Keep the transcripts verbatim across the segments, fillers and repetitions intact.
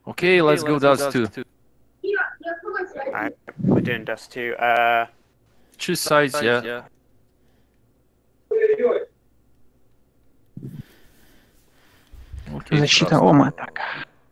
Okay, let's go dust two. Alright, we're doing dust two. Uh, Choose sides, yeah. Okay, защита Ома, так.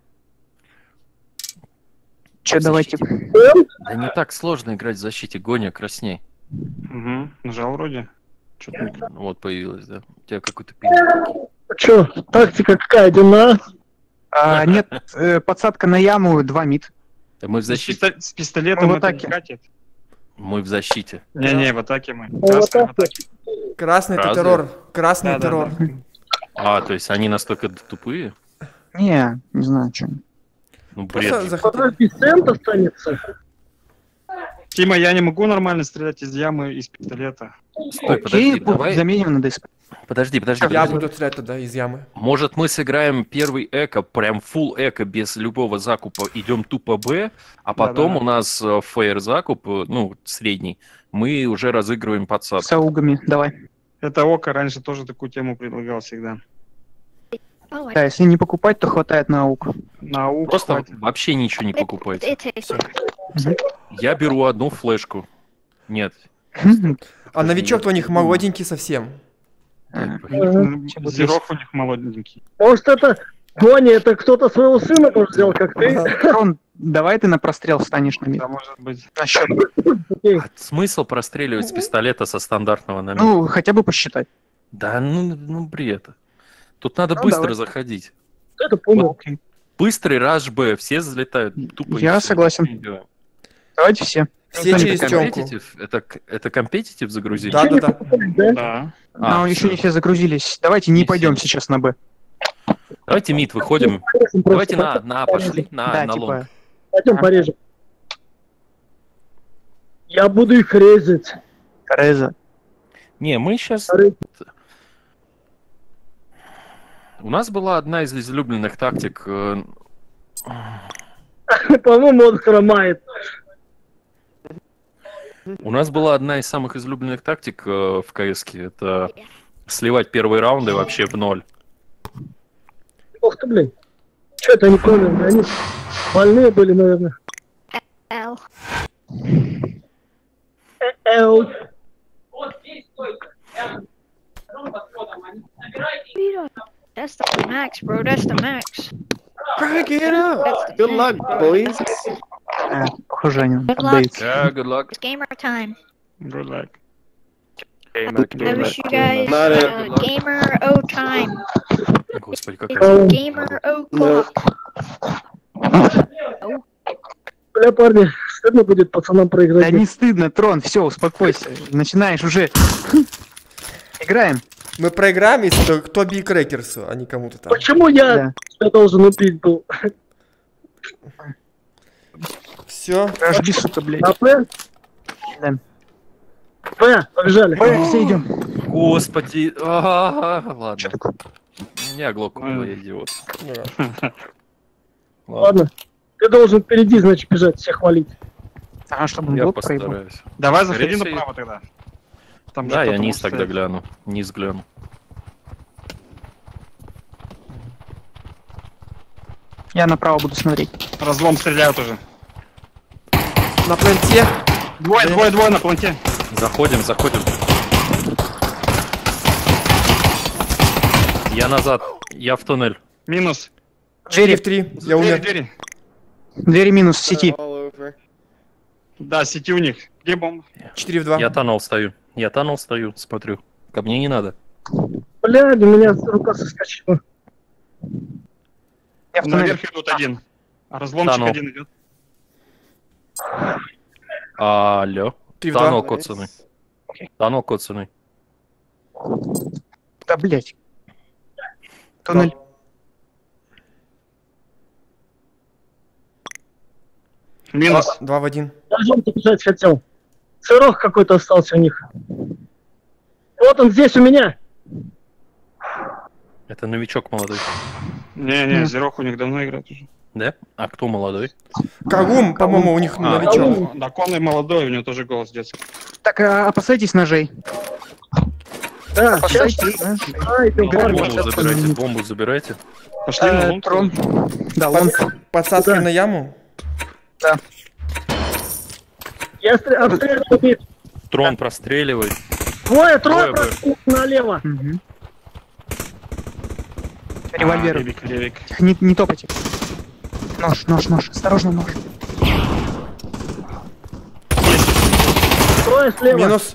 Че, давайте. Да не так сложно играть в защите. Гоня, красней. Угу, нажал вроде. Что-то... Вот появилось, да. У тебя какой-то пинг. Че, тактика какая, один на? А, нет, э, подсадка на яму, два мид. Да мы в защите. С пистолетом мы в это атаке. не катит. Мы в защите. Не-не, в атаке мы. в Красный в атаке. атаке. Красный это Разве? террор. Красный Да, да, террор. да. А, то есть они настолько тупые? Не, не знаю, что. Ну, Просто бред. же. захотели. Подожди, цент останется. Тима, я не могу нормально стрелять из ямы, из пистолета. Стой, подожди, Окей, давай. заменим на ДСП. Подожди, подожди, Я подожди. буду стрелять тогда из ямы. Может, мы сыграем первый эко, прям full эко, без любого закупа, идем тупо Б, а потом Да-да. у нас э, фейер закуп, э, ну, средний, мы уже разыгрываем С подсадку. аугами, давай. Это Ока раньше тоже такую тему предлагал всегда. Да, если не покупать, то хватает на аук. На Оку Просто хватит. вообще ничего не покупайте. It takes Я беру одну флешку. Нет. А новичок-то у них молоденький совсем. А, Зеров у них молоденький. Может это, Гоня, это кто-то своего сына может сделал, как ты? Рон, давай ты на прострел встанешь на мид. Да, может быть. На счет. Окей. А смысл простреливать с пистолета со стандартного на мид? Ну, хотя бы посчитать. Да, ну, ну бред. Тут надо Ну, быстро давай. заходить. Это понял. Окей. Быстрый раш Б, все взлетают. Тупо и Я всё. согласен. Не делаем. Давайте все. Все Это через темку. Компетитив? Это, к- это компетитив загрузили? Да, да, да. Да? Да. А, А, еще всё. не все загрузились. Давайте не Не пойдем все. сейчас на Б. Давайте мид выходим. Порежем Давайте просто. на, на, пошли, на, Да, на лонг. типа. Пойдем Ага. порежем. Я буду их резать. Реза. Не, мы сейчас... Ры- У нас была одна из излюбленных тактик. э, По-моему, он хромает. У нас была одна из самых излюбленных тактик э, в КСке. Это сливать первые раунды вообще в ноль. Ох ты, блин. Че это они померли? Они больные были, наверное. L. Эл. That's the max, bro. That's the max. Crank it up. That's the Good max, luck, bro. boys. А, похоже, они Good luck. отдаются. Yeah, good luck. It's gamer time. Good luck. I wish you guys Not it. uh, gamer O time. Господи, It's какая... gamer O clock. Бля, парни, стыдно будет пацанам Да проиграть. не стыдно, Трон, все, успокойся. Начинаешь уже. Играем. Мы проиграем, если то- кто Билл Крекерсу, а не кому-то там. Почему я, Да. я должен убить был? Все. Жди, сука, блядь. На П? Да. П, побежали. Ой, все идем. Господи. а, Ладно. Что такое? Я глок купил, я идиот. Ладно. Ладно. Ты должен впереди, значит, бежать, всех валить. А, чтобы Я блок проебал. постараюсь. Давай заходи Скорее направо тогда. Там же Да, я кто-то низ может тогда стоять. гляну. Низ гляну. Я направо буду смотреть. Разлом стреляют уже. На планте. Двое, двое, двое на планте. Заходим, заходим. Я назад. Я в туннель. Минус. Двери Двери, в три. Я Двери, умер. двери. двери минус в сети. Да, сети у них. Где бомба? четыре в два. Я тоннел стою. Я тоннел стою, смотрю. Ко мне не надо. Блядь, у меня рука соскочила. Я в туннеле. Наверх идут один. А разломчик Тоннел. один идет. Алло. Три в Тоннел два. коцаный. Тоннел коцаный. Да, блядь. Туннель. Минус. Два- Два в один. Даже он бежать хотел. Сырок какой-то остался у них. Вот он здесь у меня. Это новичок молодой. Не-не, Зерох у них давно играет уже. Да? А кто молодой? Кагум, по-моему, у них А, новичок. да, конный молодой, у него тоже голос детский. Так, а, опасайтесь ножей. Да, сейчас. Подойти, да? Ай, ты парни. Бомбу забирайте, бомбу забирайте. Пошли на Э, лунку. Трон. Да, он. Подсадка Да. на яму. Я стр- обстреливаю мид. Трон простреливает. Двое, трое Двое, просто налево. Мгм. А, Револьвер. Ревик, Ревик. Не, не топайте. Нож, нож, нож. Осторожно, нож. Трое слева. Минус.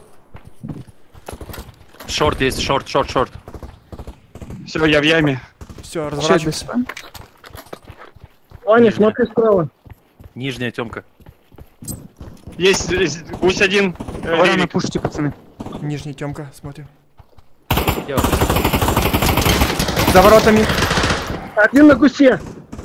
Шорт есть, шорт, шорт, шорт. Все, я в яме. Все, Все, разворачивайся. без... Ваня, смотри справа. Нижняя темка. Есть, есть гусь один. э, Рано Ревик. пушите, пацаны. Нижний темка, смотрим. Я вот- За воротами. Один на гусе.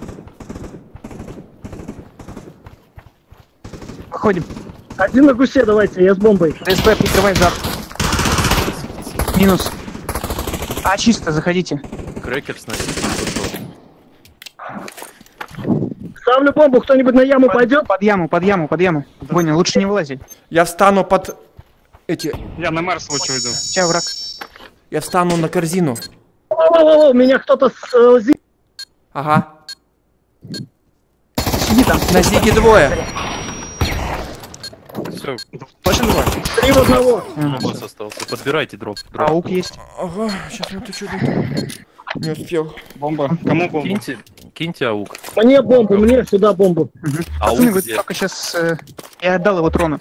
Выходим. Один на гусе, давайте, я с бомбой. ДСП, прикрывай зад. Минус. А, чисто, заходите. Крекер сносит. Ставлю бомбу, кто-нибудь на яму пойдет? Под яму, под яму, под яму. Боня, лучше не вылазить. Я встану под эти. Я на Марс лучше иду. Ча, враг. Я встану на корзину. О-о-о, меня кто-то с э, зи- Ага. Сиди там. На зиге двое. Все, Точно два? три в одного. босс остался. Подбирайте дроп. дроп. Аук есть. Ага, сейчас мы тут что не успел. Бомба. Кому бомба? Киньте, киньте аук. Мне бомбу, мне сюда бомбу. Пацаны, Аук вы где? только сейчас... Я отдал его Трону.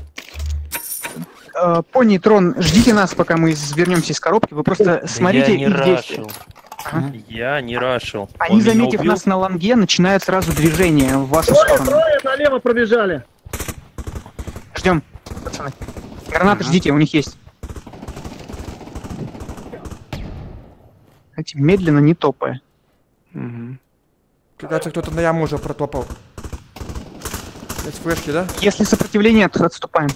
Э, Пони и Трон, ждите нас, пока мы вернемся из коробки. Вы просто смотрите я не их действия. рашил. Ага. Я не рашил. Они, Он меня заметив убил. нас на лонге, начинают сразу движение в вашу Трое, сторону. трое налево пробежали. Ждем, пацаны. Гранаты ждите, у них есть. Эти медленно, не топая. Мгм. Кажется, кто-то на яму уже протопал. Есть флешки, да? Если сопротивление, то отступаем.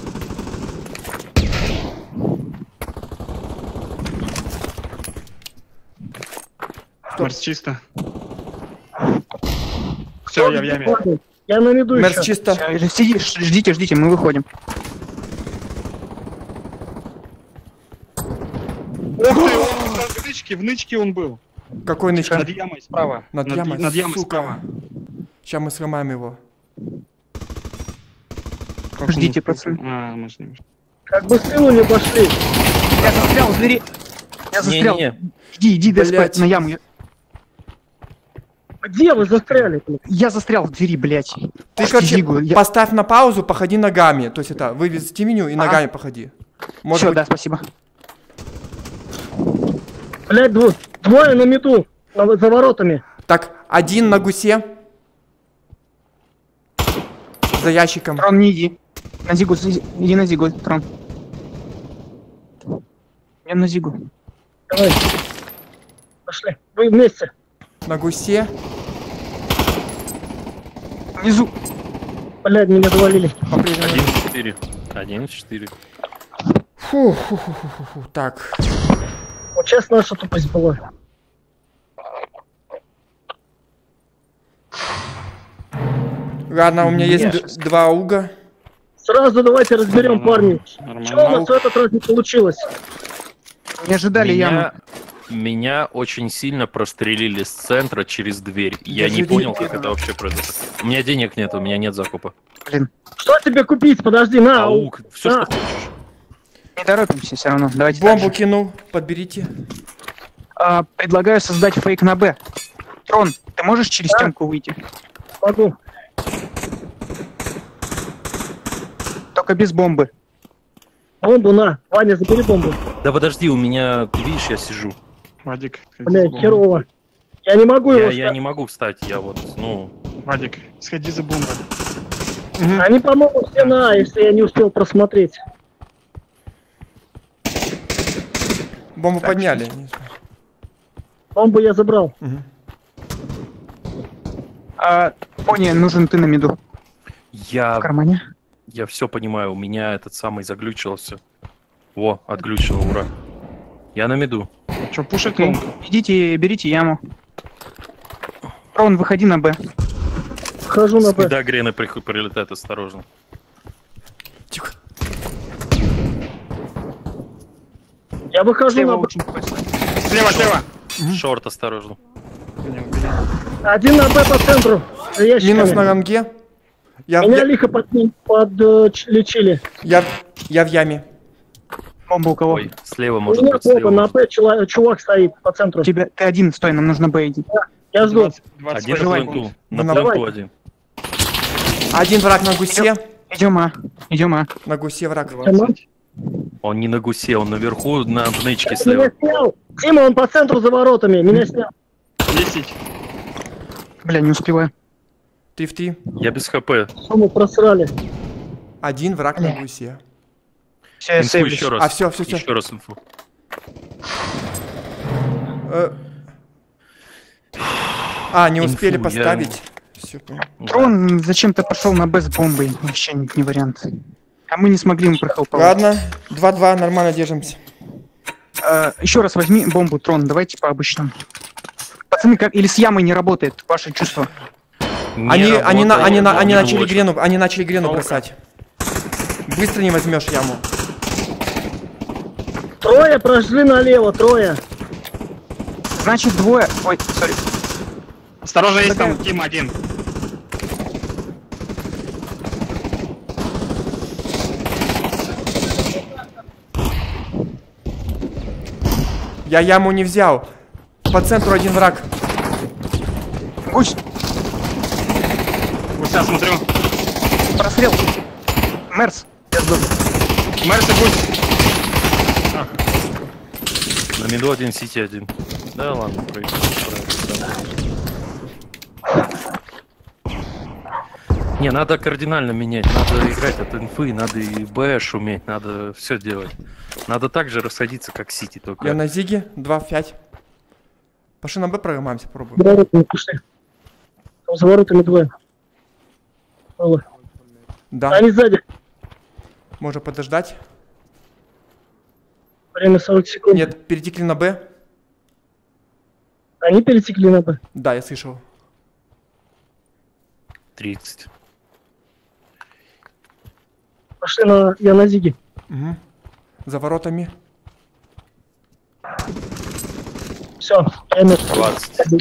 Марс чисто. Все, я в яме. Я на виду Мерс еще. чисто. Всё, сиди, ш- ждите, ждите, мы выходим. Ух ты, он там в нычке, в нычке он был. Какой нычка? Над ямой справа. Над Над- ямой, Над ямой сука. справа. Сейчас мы сломаем его. Как он Ждите, успел? пацаны. А, мы с ним. Как бы с тылу не пошли. Я застрял в двери. Я застрял. Не-не-не. Иди, иди, ДСП, Блядь. на яму. Я- Где вы застряли? блин? Я застрял в двери, блядь. Ты, Ах, короче, Зигу, я- поставь на паузу, походи ногами. То есть это, вывести меню и Ага. ногами походи. Может Всё, быть, да, спасибо. Блять, дво- двое на мету. на- за воротами. так, один на гусе. За ящиком. Трон, не иди. На Зигу, с- иди на Зигу, Трон. Я на Зигу. Давай. Пошли. Вы вместе. На гусе. Внизу. Блять, меня завалили. По-прежнему. Один четыре. Один четыре. Фу, фу, фу, фу, фу, фу. Так. Вот сейчас наша тупость была. Ладно, у меня есть Нет. д- два уга. Сразу давайте разберем, парни. Нормально. Что у нас в этот раз не получилось? Не ожидали яму. Меня, меня очень сильно прострелили с центра через дверь. Я Держи не понял, деньги. как это вообще произошло. У меня денег нет, у меня нет закупа. Блин, Что тебе купить? Подожди, на. Аук, все, А. что хочешь. не торопимся все равно. Давайте Бомбу дальше. кинул, подберите. А, предлагаю создать фейк на Б. Трон, ты можешь через Да. стенку выйти? Могу. Только без бомбы. Бомбу на. Ваня, забери бомбу. Да подожди, у меня, ты видишь, я сижу. Вадик. Блять, херово. Я не могу Я, его я встать. не могу встать, я вот, ну... Вадик, сходи за бомбой. Они, по-моему, все на, если я не успел просмотреть. Бомбу подняли. Бомбу я забрал. А, Пони, нужен ты на миду. В Я, кармане. я все понимаю, у меня этот самый заглючился. Во, отглючило, ура. Я на меду. Че, пушить Окей. лонг? Идите, берите яму. Трон, выходи на Б. Вхожу на Б. Да, грены при- прилетают, осторожно. Тихо. Я выхожу Слева на... очень плохо. Слева, слева. Шорт, осторожно. Один на Б по центру. За ящиками. Минус на ганге. Я, Меня я, лихо под, подлечили. я, я в яме. Бомба у кого? Ой, слева, У может меня быть, бомба, слева. на Б чела- чувак стоит по центру. Тебя, ты один, стой, нам нужно Б иди. Я жду. двадцать, двадцать Один на Пожелай. пленту. Ну, На давай. пленту один. Один враг на гусе. Идем А, идем А. На гусе враг. двадцать. Он не на гусе, он наверху, на внычке Меня слева. снял. Тима, он по центру за воротами. Меня снял. десять. Бля, не успеваю. Три в три. Я без хп. Что мы просрали? Один враг на гусе. Все, я Инфу сейвлюсь. еще раз. А, всё, всё, всё. Еще раз инфу. Э. А, не Инфу успели я- поставить. Все, понял. Трон зачем-то пошел на Б с бомбой. Вообще не, не вариант. А мы не смогли ему прохелповать. Ладно, два-два, нормально держимся. Э, еще раз возьми бомбу, Трон, давайте по обычному. Пацаны, как или с ямой не работает, ваши чувства? Не Они, они, на, работает, они, на, он они не начали блочит. грену, они начали грену бросать. Быстро не возьмешь яму. Трое прошли налево, трое. Значит, двое... Ой, сори. Осторожно, есть там Тим один. Я яму не взял. По центру один враг. Гусь, Вот сейчас смотрю. прострел. Мерс. Я жду. Мерс и Гусь. На миду один, сити один. Да ладно, пройдем. Не, надо кардинально менять, надо играть от инфы, надо и Б шуметь, надо все делать. Надо так же расходиться, как Сити, только... Я на Зиге, два в пять. Пошли на Б программаемся, пробуем. За воротами пошли. Там за воротами двое. Алло. Да, Они сзади. можно подождать. Время сорок секунд. Нет, перетекли на Б. Они перетекли на Б. Да, я слышал. тридцать. Пошли на... Я на Зиге. Угу. За воротами. Все. двадцать.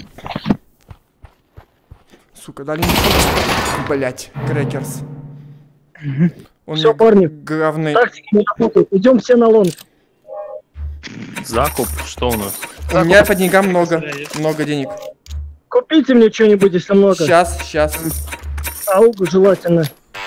Сука, дали не... Блять, крекерс. Он Всё, мне парни. главный... Тактики не работают. Идем все на лонг. Закуп, что у нас? У меня по деньгам много. Много денег. Купите мне что-нибудь, если много. Сейчас, сейчас. Аугу желательно.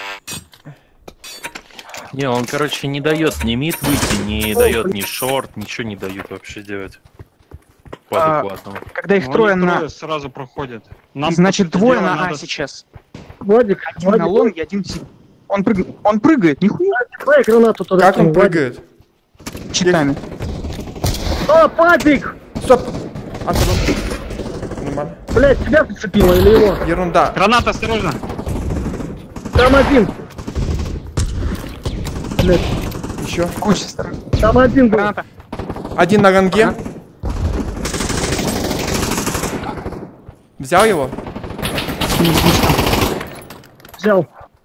Не, он, короче, не дает ни мид выйти, не дает ни шорт, ничего не дает вообще делать. По А, адекватному. Когда их Ну, трое они на... трое сразу проходят. Нам, Значит, по сути двое дела, на А надо- сейчас. Владик, Один на Владик, лонге, один... си- Он, прыг... Он прыгает, нихуя. давай гранату туда Как он кинь, Владик. прыгает? Читами. О, папик! Стоп! Осторожно. Нормально. Блять, тебя зацепило или его? Ерунда. Граната, осторожно. Там один. Блять, Еще. Гусь, осторожно. там один был. Граната. Один на ганге. Взял его? Не, гусь там. Взял.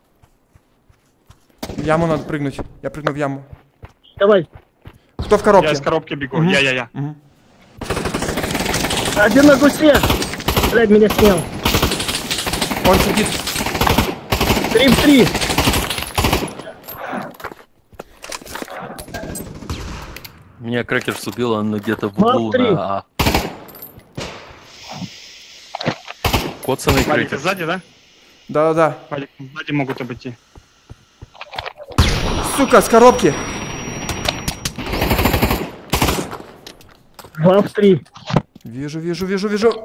В яму надо прыгнуть. Я прыгну в яму. Давай. Кто в Я коробке? из коробки бегу. Мгм. Я-я-я. Мгм. Один на гусе. Блять, меня снял. Он сидит. Три в три. Меня крекерс убил, он где-то в Два, углу три. на А. Коцаный Валик, ты крекерс. сзади, да? Да-да-да. Валик, сзади могут обойти. Сука, с коробки. Два в три. Вижу, вижу, вижу, вижу.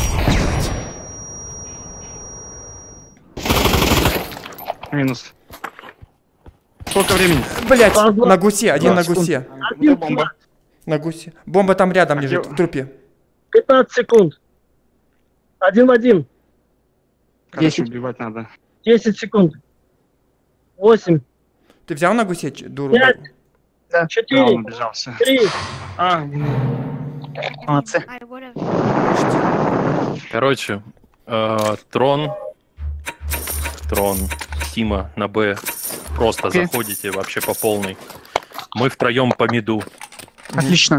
Минус. Сколько времени? Блять, А, два. на гусе, один Два на гусе. Один бомба? На гусе. Бомба там рядом А лежит, где- в трупе. пятнадцать секунд. Один в один. Короче, Десять. убивать надо. Десять секунд. Восемь. Ты взял на гусе ч- дуру? Пять. Да, он Четыре. убежался. Три. А, блин. Молодцы. I would have. Короче, э, Трон, Трон, Тима на Б. Просто Окей. заходите вообще по полной. Мы втроем по миду. Отлично.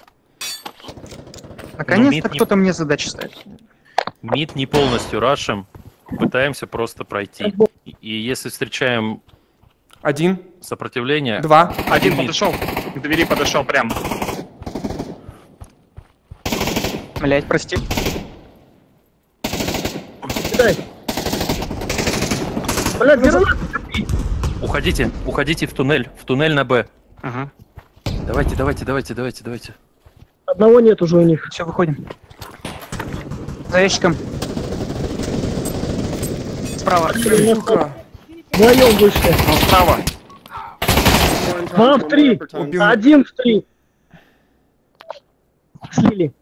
мид Наконец-то не- кто-то мне задачи ставит. Мид не полностью рашим. Пытаемся просто пройти. И, и если встречаем Один, сопротивление... два. Один мид. подошел. К двери подошел прям. Блять, прости. Кидай. Блядь, гранат. Уходите, уходите в туннель. В туннель на Б. Ага. Давайте, давайте, давайте, давайте, давайте. Одного нет уже у них. Все, выходим. За ящиком. Справа. Сука. Вдвоем вышли. Он справа. Два в три. Убил. Один в три. Слили.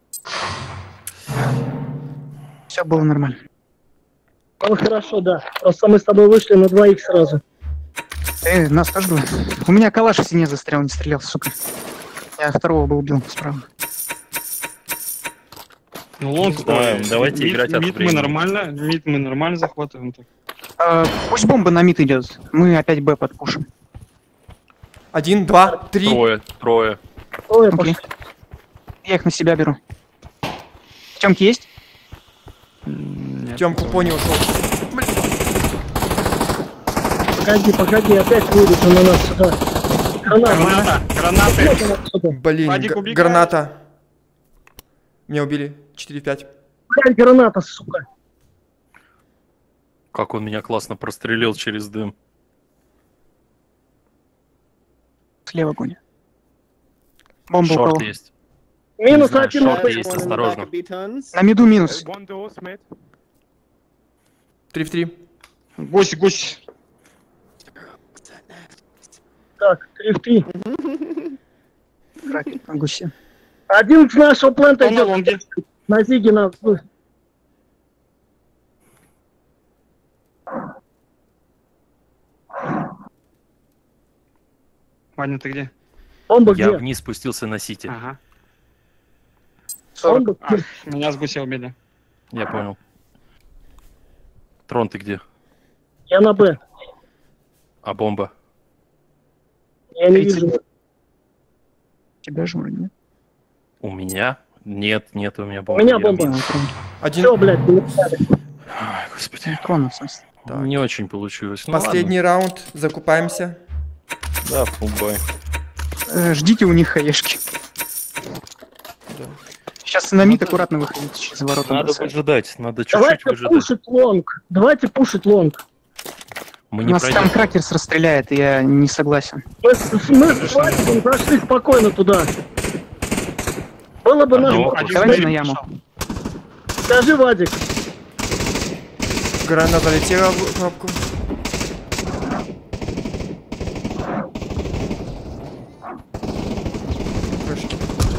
Все было нормально. Ну хорошо, да. Просто мы с тобой вышли на двоих сразу. Э, нас тоже было. У меня калаш в стене застрял, не стрелял, сука. Я второго бы убил справа. Ну, лонг. Да, ой, давайте мид- играть от Мид мы времени. нормально. Мид мы нормально захватываем. Так. А, пусть бомба на мид идет. Мы опять Б подпушим. Один, два, три. Трое, трое. Ой, Окей. пошли. Я их на себя беру. Тёмки есть? Тёмку понял, ушел. Погоди, погоди, опять выйдут на нас сюда. Граната. Граната. Гранаты. Вот она отсюда. Блин, Вадик, г- убегай. граната. Меня убили. четыре пять. Блядь, граната, сука. Как он меня классно прострелил через дым. Слева гоня. Бомба у Шорт кого? есть. Минус знаю, один. шорт на есть, осторожно. На миду минус. три в три. Гусь, гусь. Так, три в три. На гусе. Один с нашего плента Он на идет. лонге. На зиге на... Ваня, ты где? Бомба Я где? вниз спустился на сити. Ага. Бомба А, где? меня с гуся убили. Я понял. Трон, ты где? Я на Б. А бомба? Я не тридцать. вижу. Тебя же вроде нет. У меня? Нет, нет у меня У бомбы. меня Я бомба. мид. Один. Все, блядь, не надо. Ай, господи. Трона, в смысле. Так. Не очень получилось. Ну, Последний раунд. Закупаемся. ладно. Да, фулбай. Э, ждите у них хаешки. Сейчас на мид аккуратно выходите через ворота. Надо бросать. выжидать, надо чуть-чуть Давайте выжидать. пушить лонг. Давайте пушить лонг. Мы не Нас пройдем. там кракерс расстреляет, и я не согласен. Мы, с- мы с Владиком прошли спокойно туда. Было бы наш... Ну, Один Давайте с двери на яму. пошел. Скажи, Вадик. Граната залетела в кнопку. Вышки.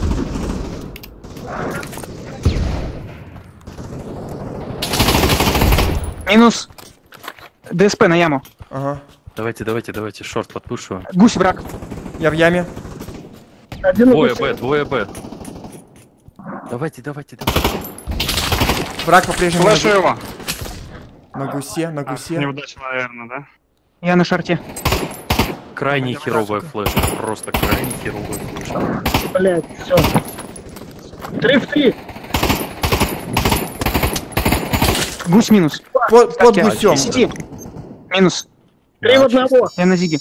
Минус. ДСП на яму. Ага. Давайте, давайте, давайте, шорт подпушиваем. Гусь враг. Я в яме. Один Двое убийца. Б, двое Б. Давайте, давайте, давайте. Враг по-прежнему на, Флешу гу- его. на гусе, на А, гусе. неудачно, наверное, да? Я на шарте. Крайне херовая флешка. Просто крайне херовая флешка. Блядь, все. Три в три. Гусь минус. Под, под Ставьте. гусем. Сети. Минус. Три в Да, одного. Я на зиге.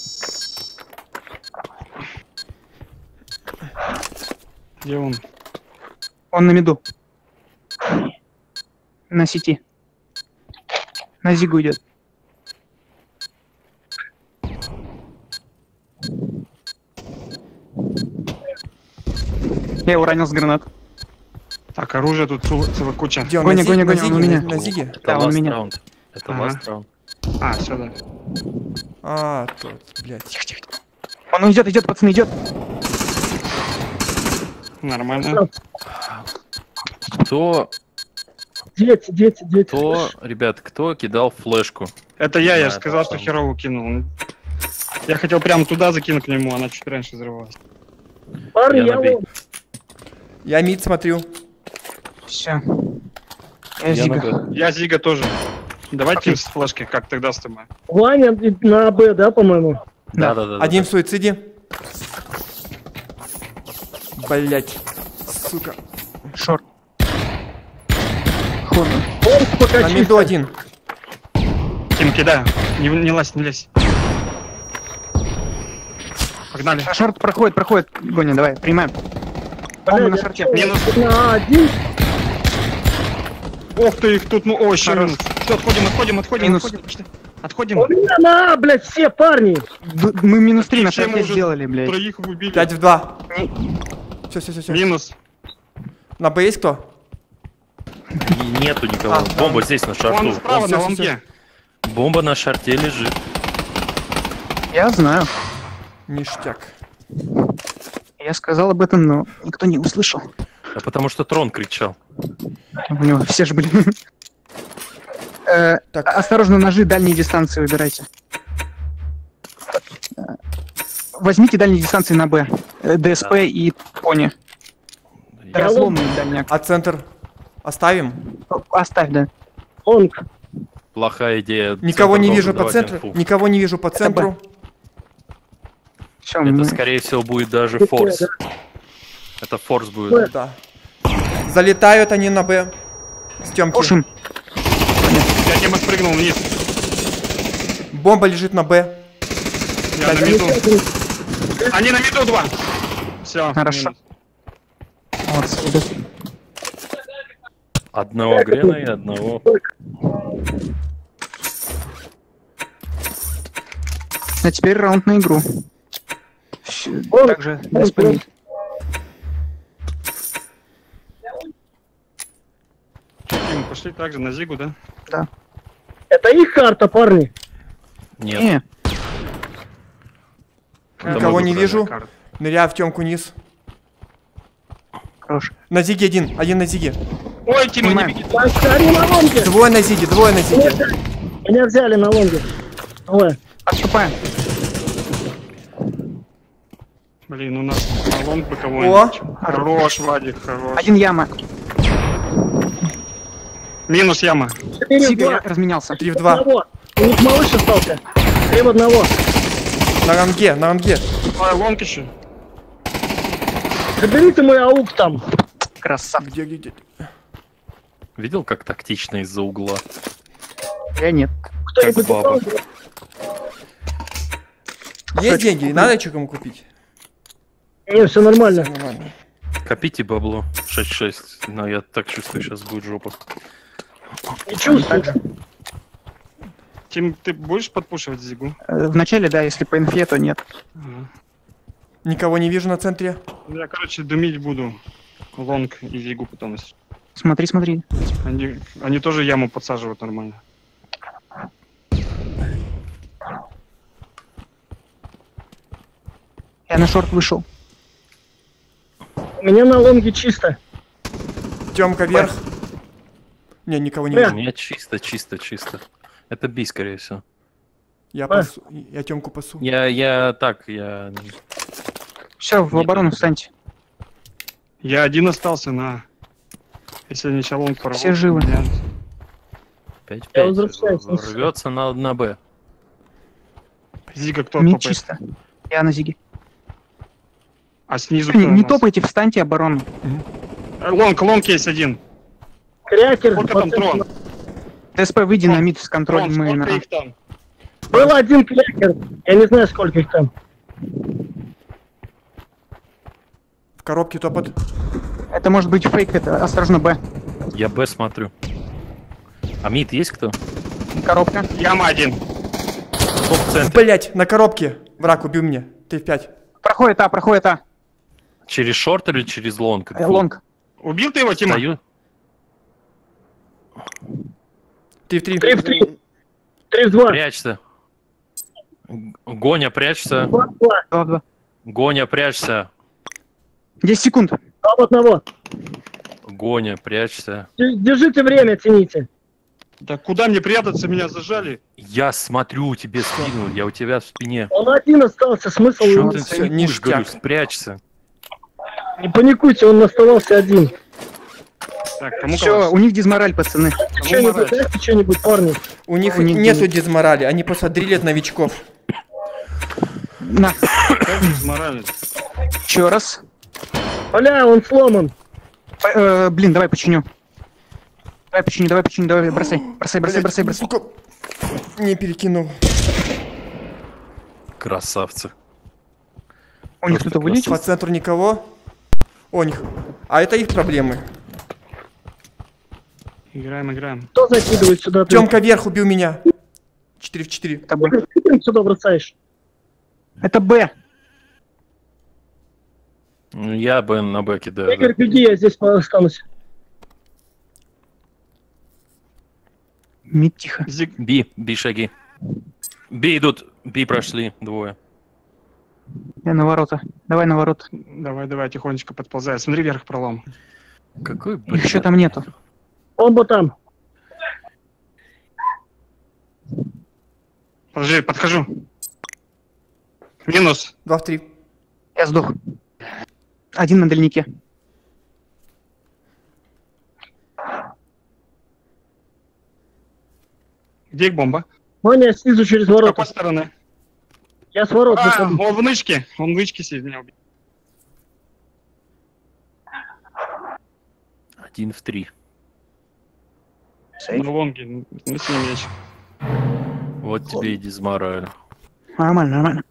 Где он? Он на миду. На сети. На зигу идет. Я его ранил с гранат. Так, оружие тут цел- целая куча. Где он? Гоня, на, зи- гоня, на гоня, зиге? он у меня. На, на зиге? Это Да, он last меня. раунд. Это Ага. last раунд. А, сюда. А, тот, блядь. Тихо, тихо. Он идет, идет, пацаны, идет. Нормально. Кто, Дети, дети, дети. кто, ребят, кто кидал флешку? Это я, я Да, же сказал, это что сам. херово кинул. Я хотел прямо туда закинуть к нему, она чуть раньше взрывалась. Парни, Я я набей. лонг. Я мид смотрю. Все. Я Я зига. на Б. Я Зига тоже. Давайте с флешки, как тогда с тобой. Ваня на Б, да, по-моему? Да, да, да. Один да. в суициде. Блять. Сука. Шорт. Ходно. Он пока На чисто. миду один. Тим, кидай. Не, не лазь, не лезь. Погнали. Шорт проходит, проходит. Гоня, давай, принимаем. Бомба на шорте. Минус. На один. Ох ты, их тут, ну, о, еще Хорош. минус. Все, отходим, отходим, отходим, Минус. отходим. Пошли. Отходим. У меня на, блядь, все парни. Д- Мы минус три на Все, мы шорте уже сделали, блядь. Троих убили. пять в два. Все, все, все, все. Минус. На Б есть кто? И нету никого. А, Бомба здесь на шарту. Он справа всё, на всё, лонге. Бомба на шарте лежит. Я знаю. Ништяк. Я сказал об этом, но никто не услышал. А потому что Трон кричал. У него все же были. Э, Так. Осторожно, ножи дальней дистанции выбирайте. Э, Возьмите дальние дистанции на Б. Э, ДСП и пони. Разломный дальняк. А центр оставим? О, Оставь, да. Лонг. Плохая идея. Никого Центр не должен вижу по давать центру. инфу. Никого не вижу по Это центру. Все, Это, скорее всего, будет даже форс. Это форс будет. Да. Залетают они на Б. С Тёмки. пушим. Я Тима спрыгнул вниз. Бомба лежит на Б. Я на миду. Они на миду два. Все. Хорошо. Молодцы, ребят. Одного Грена и одного. А теперь раунд на игру. Щ- Также ДСП нет. Тим, пошли также на Зигу, да? Это их карта, парни. Нет. Не, это Никого могу не сказать. вижу. Ныряю в Тёмку низ. хорош. На Зиге один. Один на Зиге. Ой, Тима, не Понимаем. беги. Они на лонге. Двое на Зиге, двое на Зиге. Меня взяли на лонге. Ой. Отступаем. Блин, у нас на лонг боковой. О! Хорош, Вадик, хорош. Один яма. Минус яма. Четыре в Сига два. разменялся. Три в два. Одного. У них малыш остался. Три в одного. На ранге, на ранге. Ой, лонг еще. Заберите мой аук там. Красава. Где, где, где? Видел, как тактично из-за угла? Я нет. Кто-нибудь баба. знал? Есть деньги? Надо что кому купить? Не, все нормально. Нормально. Копите бабло. шесть шесть. Но я так чувствую, сейчас будет жопа. Не чувствую. Тим, ты будешь подпушивать Зигу? Э, Вначале, да, если по инфе, то нет. Ага. Никого не вижу на центре. Я, короче, дымить буду. Лонг и Зигу потом. если- Смотри, смотри. Они, они тоже яму подсаживают нормально. Я на шорт вышел. У меня на лонге чисто. Тёмка вверх. Не, никого не Э. У вижу. меня чисто, чисто, чисто. Это Би, скорее всего. Я Э. пасу. Я Тёмку пасу. Я, я так, я... Все, в Нет, оборону нет. встаньте. Я один остался на... Если они сейчас лонг порвут. Все живы. я- пять Я пять. возвращаюсь на Рвется на, на Б. Зига кто Мид топает? чисто. Я на зиге. А снизу Не, кто у не нас? топайте, встаньте оборону. Э, Лонг, лонг есть один. Крякер. Сколько там трон? ТСП, выйди на мид с контролем. Трон, Мы сколько на... их там? Был один крякер. Я не знаю, сколько их там. В коробке топот. Это может быть фейк, это осторожно, Б. Я Б смотрю. А мид есть кто? Коробка. Яма один. Кто в центре? Блять, на коробке. Враг убил меня. Ты в пять. Проходит А, проходит А. Через шорт или через лонг? Э, Лонг. Убил ты его, Тима? Стою. Ты в три. Три в три. Три в два. Прячься. Г- Гоня, прячься. Два в два. два два. Гоня, прячься. десять секунд. Два в одного. Гоня, прячься. Д- Держите время, тяните. Да куда мне прятаться, меня зажали? Я смотрю, тебе спину, я у тебя в спине. Он один остался, смысл Чё ему- ты всё, паникуешь, ништяк. говорю, спрячься. Не паникуйте, он оставался один. Так, кому Все, у них дизмораль, пацаны. Что-нибудь, мораль? дайте что-нибудь, парни. У них У них нету нет. дизморали. Они просто дрилят новичков. На, мораль? еще раз. Бля, он сломан. П- э, блин, давай починю. Давай починю, давай починю, давай, бросай. Бросай, бросай, бросай, бросай. Сука, не перекинул. Красавцы. У них Просто кто-то вылечил? По центру никого. У них. А это их проблемы. Играем, играем. Кто закидывает сюда? ты? Тёмка вверх убил меня. четыре в четыре. Это Б. Ты сюда бросаешь. Это Б. Ну, я бы на Б кидаю. Игорь, Да. беги, я здесь останусь. Мид тихо. Зиг... Би, би шаги. Би идут, би прошли, двое. Я на ворота. Давай на ворота. Давай, давай, тихонечко подползай. Смотри вверх пролом. Какой, Их блин, еще там нету. Оба там. Подожди, подхожу. Минус. два в три. Я сдох. Один на дальнике. Где их бомба? Ваня, снизу через С ворота. какой стороны? Я с ворот А, выхожу. он в нычке. Он в нычке сидит, меня убил. один в три. Сейф. На лонге. Неси мяч. Вот тебе и дизмораль. Нормально, нормально.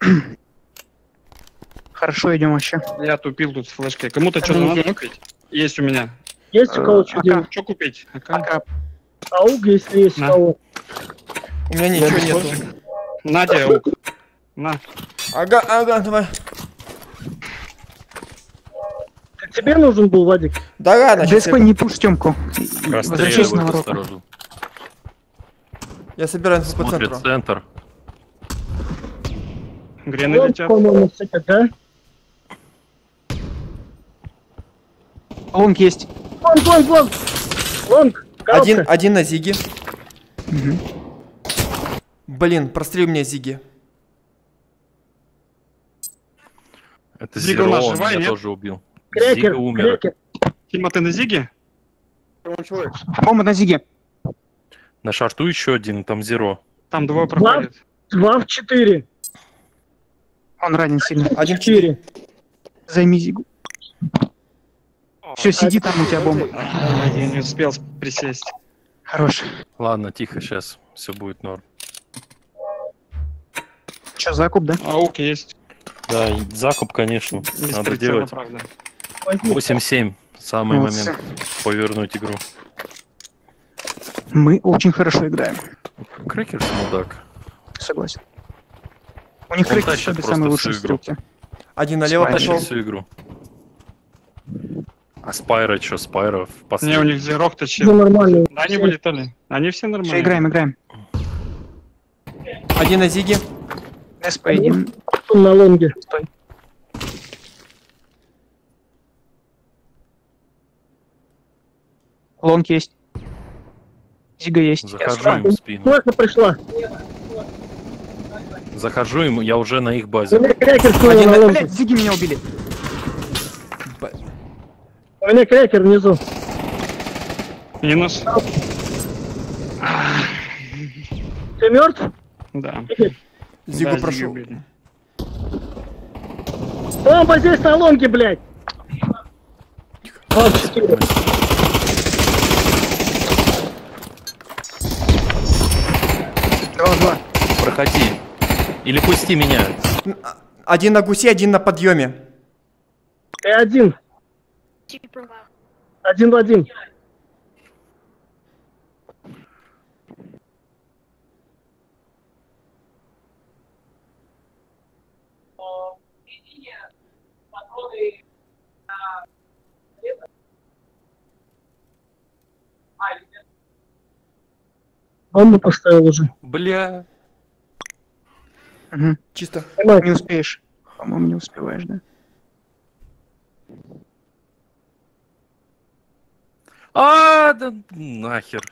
Хорошо идем вообще. Я тупил тут с флешкой. Кому-то что-то надо купить? Есть у меня. Есть у кого Э, что АК. делать? Что купить? АК? Пока. Ауг, если есть у На. кого. У меня ничего нету. Надя, аук. На. Ага, ага, давай. Так тебе нужен был, Вадик? Да ладно, сейчас ДСП я, не пуш Тёмку. Возвращайся на Расстреливают ворота. осторожно. я собираюсь по Смотрит центру. центр. Грены Вот, летят. по-моему, всякое, да? Лонг есть. Лонг, лонг, лонг! Лонг! Галка. Один, один на Зиге. Мгм. Блин, прострел меня Зиги. Это Зига Зиро, у нас он живая, меня нет? тоже убил. Крекер, Зига умер. крекер. Тима, ты на Зиге? Бомба на Зиге. На шарту еще один, там Зеро. Там двое проходит. Два в четыре. Он ранен сильно. Один в четыре. Четыре. Займи Зигу. Все, сиди там, у тебя бомба. А, я не успел присесть. Хорош. Ладно, тихо, сейчас все будет норм. Че, закуп, да? Аук есть. Да, и закуп, конечно, Без надо прицела, делать. правда. Возьми. восемь-семь, самый Вот момент повернуть игру. Мы очень хорошо играем. Крекер мудак. Согласен. У них Он крекер тащит самые просто лучшие всю игру. стрелки. Один налево Спайдер. пошел. Тащит всю игру. А Спайра что, Спайра в Не, у последний. них зерок Все тащил. нормально. Да, они вылетали. Они все нормальные. Все, играем, играем. Один на Зиге. СП один. Он на лонге. Стой. Лонг есть. Зига есть. Захожу Я им в спину. Плохо пришла. Захожу им, я уже на их У базе. меня крекер снова Один, на блядь, лонге. Зиги меня убили. У меня крекер внизу. Минус. Ты мертв? Да. Зигу Да, прошел. Зигу убили. Бомба здесь на лонге, блядь. Вот, четыре. Два-два. Проходи. Или пусти меня. Один на гусе, один на подъеме. Ты один. Один в один. Бомбу поставил уже. Бля. Мгм. Чисто. Поймай. Не успеешь. По-моему, не успеваешь, да? А, да нахер.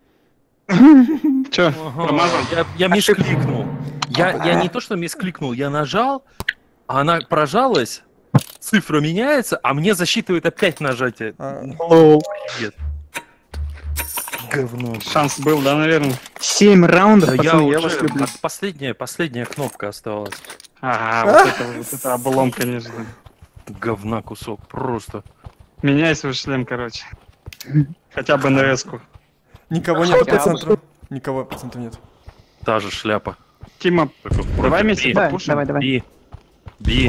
Че, Ага, промазал? Я, я мискликнул. Я, я не то, что мискликнул, я нажал, а она прожалась, цифра меняется, а мне засчитывает опять нажатие. А, Лоу. Нет. Говно. Шанс был, да, наверное? Семь раундов, Да я пацаны, я уже, вас люблю. последняя, последняя кнопка осталась. Ага, вот это, вот это облом, конечно. Говна кусок, просто. Меняй свой шлем, короче. Хотя бы на эску. Никого нет по центру. Никого по центру нет. Та же шляпа. Тима, Только в давай профиль. вместе Би, Давай, попушим. давай, давай. Би. Би.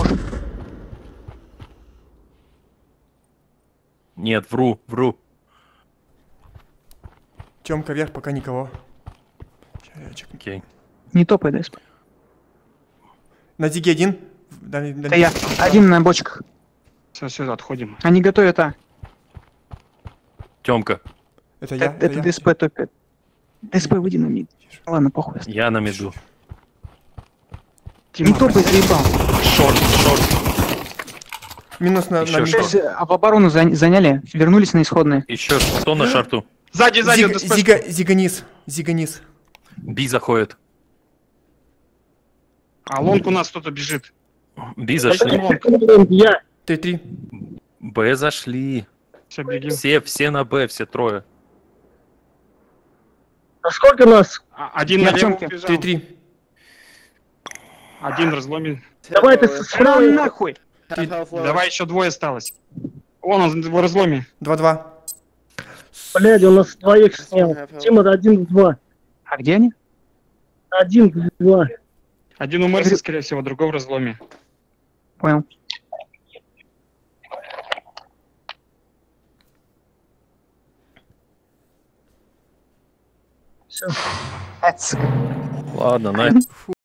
Нет, вру, вру. Тёмка вверх, пока никого. Ща я чекну. Окей. Не топай, да, Эсп. На диге один. Да, да, Это я. Один на бочках. Все, все, отходим. Они готовят А. Тёмка, Это я. Это, это это я. ДСП топит. ДСП, выйди на мид. Ладно, похуй. я на меду. Не топай, заебал. Шорт, шорт. Минус на, Ещё на что? мид. Шесть, а в оборону за- заняли, вернулись на исходные. Еще кто на шарту? Сзади, сзади, Зига, вот ДСПшка. зига, зига низ. Зига низ. Би заходит. А лонг у нас кто-то бежит. Би зашли. Я. три-три. Б зашли. Все, бегим. Все, все на Б, все трое. А сколько нас? А, Один Я налево Тёмке. убежал. три-три. Один разломен. Давай ты с Справа нахуй! Давай, еще двое осталось. Вон он в разломе. два-два. Блядь, у нас двоих снял. Тима один в два. А где они? Один в два. Один у Мерси, скорее всего, другой в разломе. Понял. Все. Ать, сука. Ладно, на.